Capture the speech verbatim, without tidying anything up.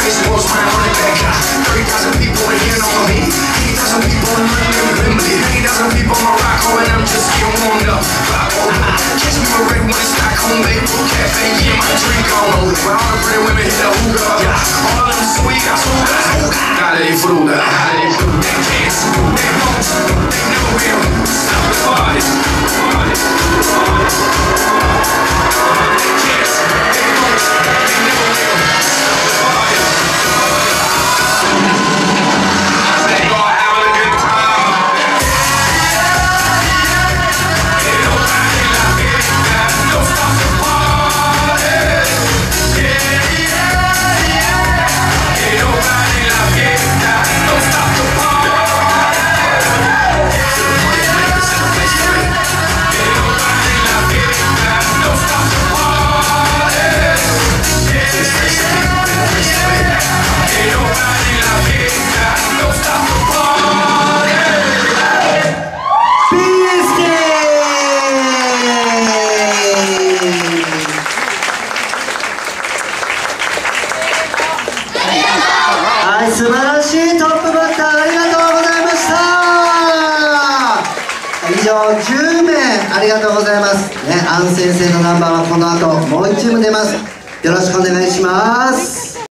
素晴らしいトップバッターありがとうございました。以上じゅうめいありがとうございますね。アン先生のナンバーはこの後もういちチーム出ます。よろしくお願いします。